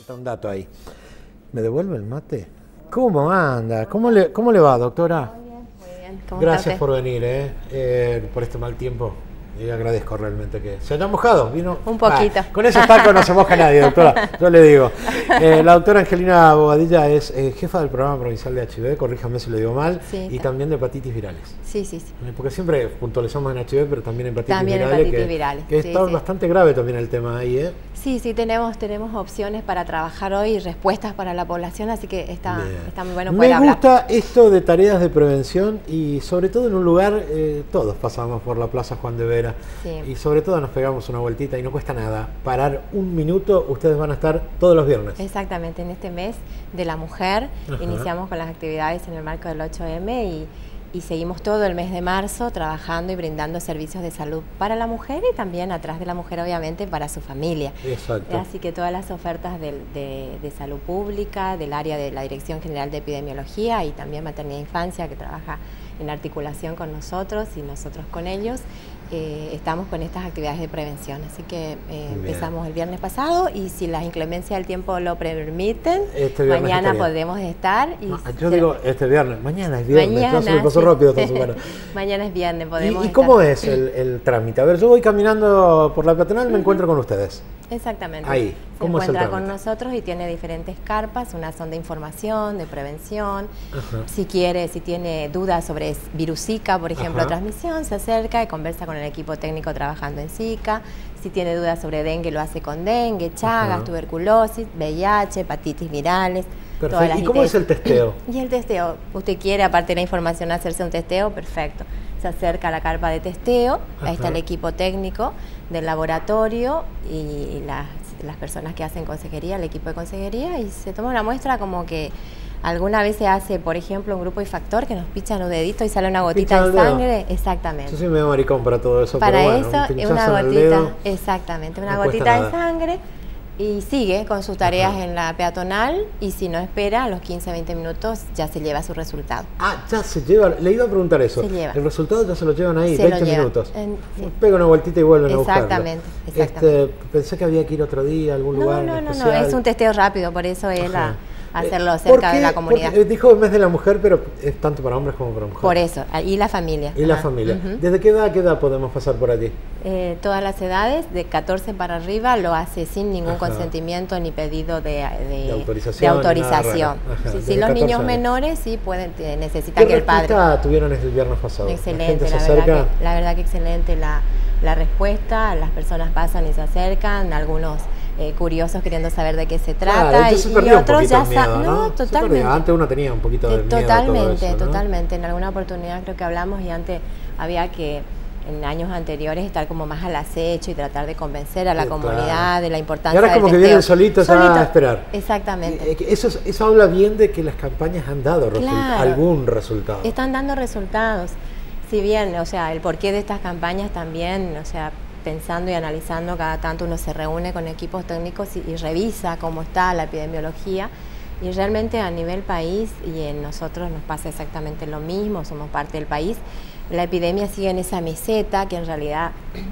falta un dato ahí. ¿Me devuelve el mate? ¿Cómo anda? ¿Cómo le va, doctora? Muy bien. ¿Cómo Gracias estás? por venir, por este mal tiempo. Y agradezco realmente que se haya mojado. Vino Un poquito. con esos tacos no se moja nadie, doctora. Yo le digo. La doctora Angelina Bobadilla es jefa del programa provincial de HIV, corríjame si lo digo mal, Sí, y también de hepatitis virales. Sí. Porque siempre puntualizamos en HIV, pero también en hepatitis También virales. hepatitis virales, Que sí, está sí. bastante grave también el tema ahí, ¿eh? Sí, tenemos opciones para trabajar hoy y respuestas para la población, así que está muy bueno poder Me hablar. gusta esto de tareas de prevención y sobre todo en un lugar, todos pasamos por la Plaza Juan de Vera, Sí. y sobre todo nos pegamos una vueltita y no cuesta nada. Parar un minuto, ustedes van a estar todos los viernes. Exactamente, en este mes de la mujer Ajá. iniciamos con las actividades en el marco del 8M y seguimos todo el mes de marzo trabajando y brindando servicios de salud para la mujer y también atrás de la mujer obviamente para su familia. Exacto. Así que todas las ofertas de salud pública, del área de la Dirección General de Epidemiología y también Maternidad e Infancia que trabaja en articulación con nosotros y nosotros con ellos, estamos con estas actividades de prevención. Así que empezamos el viernes pasado y si las inclemencias del tiempo lo permiten, mañana podemos estar. Y yo digo este viernes, mañana es viernes, ya se me pasó sí. rápido esta semana. Mañana es viernes, podemos ¿Y estar. cómo es el trámite? A ver, yo voy caminando por la peatonal, me encuentro con ustedes. Exactamente. Ahí, ¿cómo es el encuentra trámite? con nosotros y tiene diferentes carpas, unas son de información, de prevención. Ajá. Si tiene dudas sobre virus Zika, por ejemplo, Ajá. transmisión, se acerca y conversa con el equipo técnico trabajando en Zika. Si tiene dudas sobre dengue, lo hace con dengue, chagas, Ajá. tuberculosis, VIH, hepatitis virales. Perfecto. Todas las ¿Y cómo ITS. es el testeo? Y el testeo, usted quiere, aparte de la información, hacerse un testeo, perfecto. Se acerca a la carpa de testeo, Ajá. ahí está el equipo técnico del laboratorio y las personas que hacen consejería, el equipo de consejería, y se toma una muestra como que alguna vez se hace, por ejemplo, un grupo de factor que nos pichan un dedito y sale una gotita Pichan de el dedo. sangre. Exactamente. Yo soy medio maricón para todo eso, Para pero bueno, eso, un es pinchazo una en el gotita, dedo, exactamente, una no cuesta gotita de nada. sangre y sigue con sus tareas Ajá. en la peatonal y si no espera, a los 15-20 minutos ya se lleva su resultado. Ah, ya se lleva, le iba a preguntar eso. Se lleva. El resultado ya se lo llevan ahí, Se 20 lo llevan. minutos. Sí. Pega una vueltita y vuelven a buscarlo. Exactamente. Pensé que había que ir otro día a algún lugar No, especial. es un testeo rápido, por eso es Ajá. hacerlo ¿Por cerca qué? de la comunidad. Porque, dijo el mes de la mujer, pero es tanto para hombres como para mujeres. Por eso, y la familia. Y la Ajá. familia. Ujú. ¿Desde qué edad a qué edad podemos pasar por allí? Todas las edades, de 14 para arriba, lo hace sin ningún Ajá. consentimiento ni pedido de autorización. de autorización. Ni nada raro. Ajá, Sí, desde los 14 niños años. menores sí necesitan ¿Qué que el padre... respuesta tuvieron el viernes pasado? Excelente, ¿La gente se acerca? la verdad que excelente la respuesta, las personas pasan y se acercan, algunos curiosos queriendo saber de qué se trata Claro, entonces se y perdió un otros poquito ya el miedo, saben, ¿no? Se totalmente. perdió. Antes uno tenía un poquito de miedo a todo Totalmente, eso, ¿no? totalmente. En alguna oportunidad creo que hablamos y antes había que en años anteriores estar como más al acecho y tratar de convencer a la Sí, comunidad claro. de la Y importancia ahora es del como que testeo. vienen solitos a esperar. Exactamente. Eso habla bien de que las campañas han dado Claro. algún resultado. Están dando resultados. Si bien, o sea, el porqué de estas campañas también, o sea, pensando y analizando, cada tanto uno se reúne con equipos técnicos y revisa cómo está la epidemiología y realmente a nivel país y en nosotros nos pasa exactamente lo mismo, somos parte del país, la epidemia sigue en esa meseta que en realidad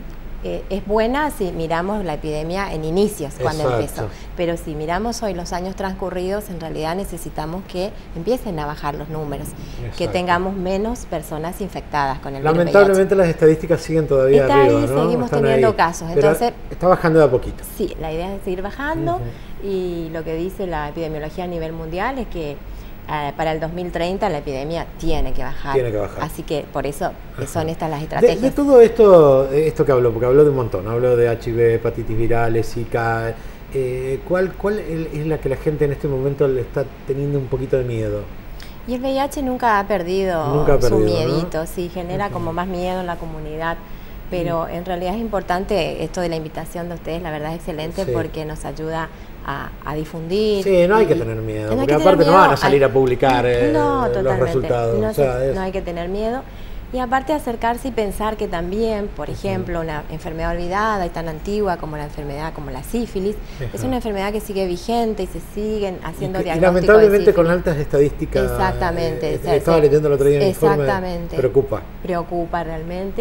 es buena si miramos la epidemia en inicios, cuando Exacto. empezó, pero si miramos hoy los años transcurridos, en realidad necesitamos que empiecen a bajar los números, que Exacto. tengamos menos personas infectadas con el virus Lamentablemente las estadísticas siguen todavía Está arriba, ahí, ¿no? seguimos Están teniendo ahí. casos, Pero entonces- está bajando de a poquito. Sí, la idea es seguir bajando Ujú. y lo que dice la epidemiología a nivel mundial es que para el 2030 la epidemia tiene que bajar. Tiene que bajar. Así que por eso son estas las De estrategias. todo esto que habló, porque habló de un montón, habló de HIV, hepatitis virales, Zika, ¿cuál es la que la gente en este momento le está teniendo un poquito de miedo? Y el VIH nunca ha perdido Nunca ha su perdido, miedito, ¿no? sí, genera como más miedo en la comunidad. Pero en realidad es importante esto de la invitación de ustedes, la verdad es excelente Sí. porque nos ayuda a difundir. Sí, no hay que y- tener miedo, no hay porque que tener aparte no miedo, van a salir a publicar no, los totalmente. resultados. No, o sea, no hay que tener miedo. Y aparte acercarse y pensar que también, por ejemplo, una enfermedad olvidada y tan antigua como la enfermedad, como la sífilis, es Ajá. una enfermedad que sigue vigente y se siguen haciendo y diagnósticos lamentablemente de con sífilis. altas estadísticas. Exactamente. Estaba leyendo el otro día un informe. Exactamente. Preocupa. Preocupa realmente.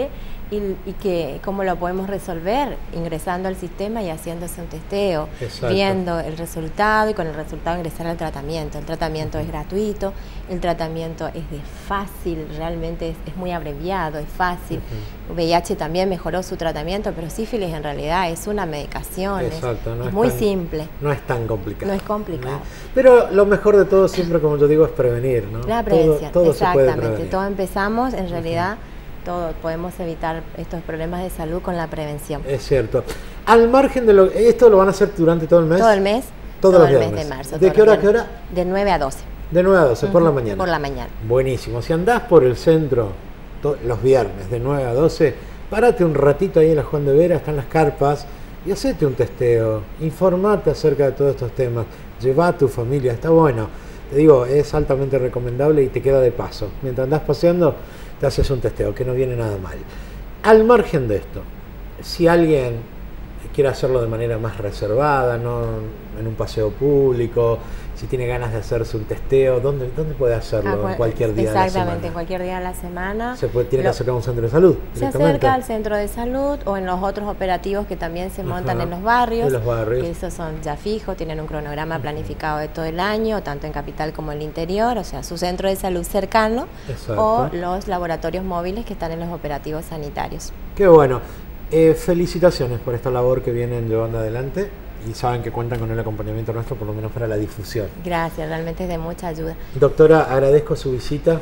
y que cómo lo podemos resolver ingresando al sistema y haciéndose un testeo, Exacto. viendo el resultado y con el resultado ingresar al tratamiento. El tratamiento es gratuito, el tratamiento es de fácil, realmente es muy abreviado, es fácil. VIH también mejoró su tratamiento, pero sífilis en realidad es una medicación, Exacto, no es es muy tan, simple. No es tan complicado. No es complicado. ¿no? Pero lo mejor de todo siempre, como yo digo, es prevenir, ¿no? La prevención, todo se puede exactamente. prevenir. Todo empezamos, en realidad, todo podemos evitar estos problemas de salud con la prevención. Es cierto. Al margen de ¿esto lo van a hacer durante todo el mes? Todo el mes. Todos los el viernes. mes de marzo. ¿De qué hora a qué hora? De 9 a 12. De 9 a 12, por la mañana. Por la mañana. Buenísimo. Si andás por el centro los viernes de 9 a 12, párate un ratito ahí en la Juan de Vera, están las carpas, y hacete un testeo. Informate acerca de todos estos temas. Lleva a tu familia, está bueno. Te digo, es altamente recomendable y te queda de paso. Mientras andás paseando, te haces un testeo, que no viene nada mal. Al margen de esto, si alguien quiere hacerlo de manera más reservada, no en un paseo público, si tiene ganas de hacerse un testeo, ¿dónde puede hacerlo? En cualquier día de la semana. Exactamente, en cualquier día de la semana. Tiene que acercar a un centro de salud. Se acerca al centro de salud o en los otros operativos que también se montan en los barrios. En los barrios. Que esos son ya fijos, tienen un cronograma planificado de todo el año, tanto en capital como en el interior, o sea, su centro de salud cercano. Exacto. O los laboratorios móviles que están en los operativos sanitarios. Qué bueno. Felicitaciones por esta labor que vienen llevando adelante y saben que cuentan con el acompañamiento nuestro, por lo menos para la difusión. Gracias, realmente es de mucha ayuda. Doctora, agradezco su visita,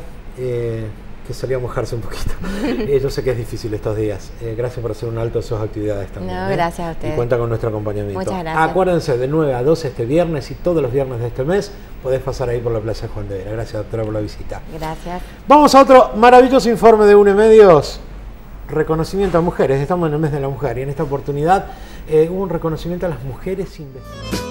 que salió a mojarse un poquito. Yo sé que es difícil estos días. Gracias por hacer un alto a sus actividades también. No, gracias a ustedes. Y cuenta con nuestro acompañamiento. Muchas gracias. Acuérdense, de 9 a 12 este viernes y todos los viernes de este mes podés pasar ahí por la Plaza Juan de Vera. Gracias, doctora, por la visita. Gracias. Vamos a otro maravilloso informe de UNE Medios. Reconocimiento a mujeres. Estamos en el mes de la mujer y en esta oportunidad hubo un reconocimiento a las mujeres investigadoras.